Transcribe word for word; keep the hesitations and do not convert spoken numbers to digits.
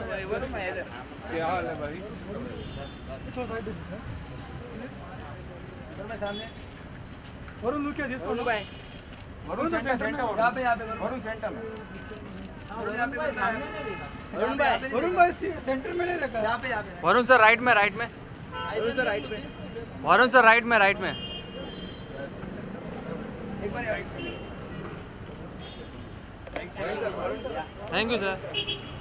क्या हाल है भाई? सामने वरुण लुक क्या जिस वरुण भाई वरुण सेंटर सेंटर यहाँ पे यहाँ पे वरुण सेंटर में वरुण भाई सामने नहीं देखा वरुण भाई वरुण भाई सेंटर में नहीं देखा यहाँ पे यहाँ पे वरुण सर राइट में राइट में वरुण सर राइट पे वरुण सर राइट में राइट में एक बार थैंक यू सर।